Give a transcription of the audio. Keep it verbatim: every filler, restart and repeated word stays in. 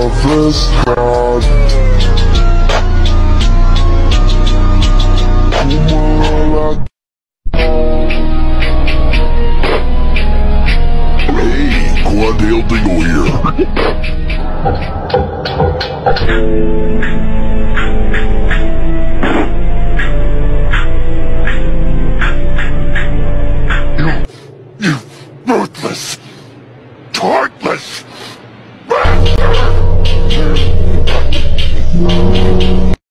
tempestade. Hey, glad to help you here. You, you ruthless!